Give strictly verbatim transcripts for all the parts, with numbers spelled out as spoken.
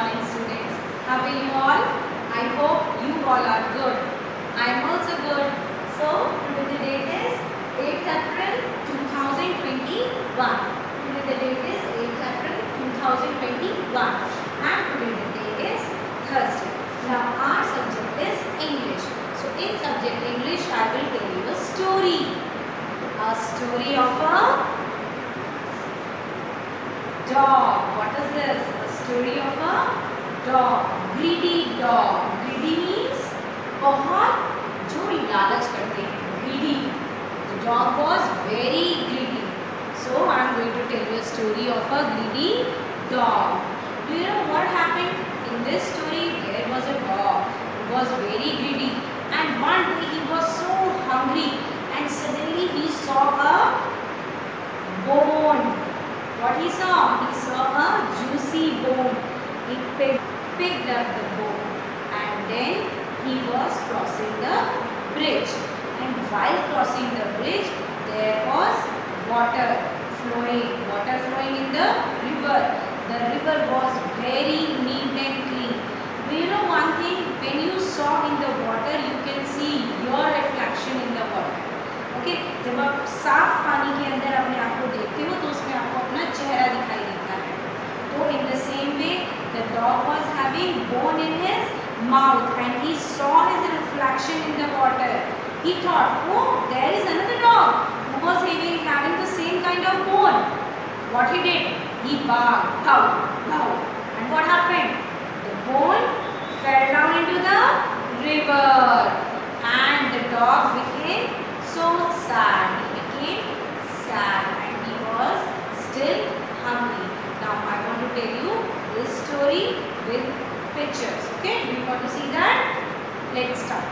online students. How are you all? I hope you all are good. I am also good. So today the date is eighth April two thousand twenty-one. Today the date is eighth April two thousand twenty-one and today the day is Thursday. Now our subject is English. So in subject English I will tell you a story. A story of a dog. What is this? A story of a dog. Greedy dog. Greedy means बहुत जो लालच करते हैं. Greedy. The dog was very greedy. So I am going to tell you a story of a greedy dog. Do you know what happened in this story? There was a dog who was very greedy, and one day he was so hungry, and suddenly he saw a bone. What he saw? He saw a juicy bone. He picked, picked up the bone and then he was crossing the bridge. And while crossing the bridge, there was water flowing. Water flowing in the river. The river was very neat and clean. Do you know one thing? When you saw in the water, you can see your reflection in the water. Okay okay? जब आप साफ पानी के अंदर अपने आप को देखते हो तो उसमें आपको अपना चेहरा दिखाई देता है. तो in the same way the dog was having bone in his mouth and he saw his reflection in the water. He thought, oh, there is another dog who was having having the same kind of bone. What he did? He barked, bow, bow, and what happened? The bone fell down into the river, and the dog became so sad. He became sad and he was still hungry. Now I want to tell you this story with pictures. Okay, do you want to see that? Let's start.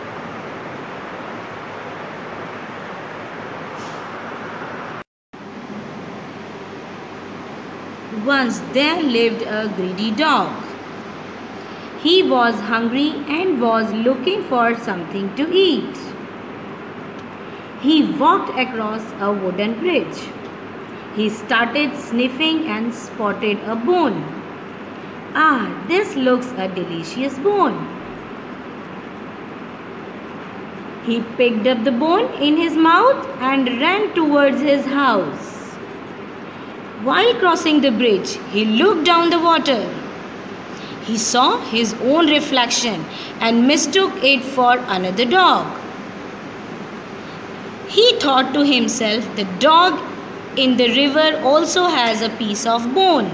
Once there lived a greedy dog. He was hungry and was looking for something to eat. He walked across a wooden bridge. He started sniffing and spotted a bone. Ah, this looks a delicious bone. He picked up the bone in his mouth and ran towards his house. While crossing the bridge, he looked down the water. He saw his own reflection and mistook it for another dog. He thought to himself, the dog in the river also has a piece of bone.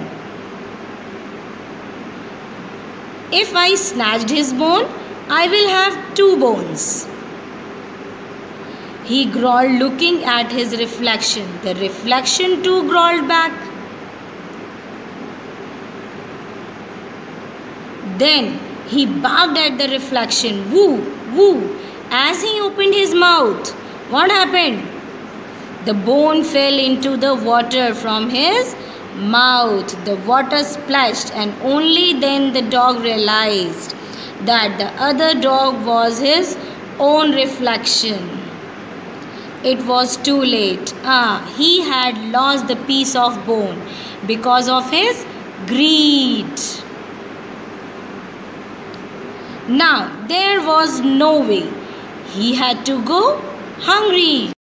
If I snatched his bone, I will have two bones. He growled, looking at his reflection. The reflection too growled back. Then he barked at the reflection, woo, woo. As he opened his mouth, what happened? The bone fell into the water from his mouth. The water splashed, and only then the dog realized that the other dog was his own reflection. It was too late. Ah, he had lost the piece of bone because of his greed. Now, there was no way. He had to go hungry.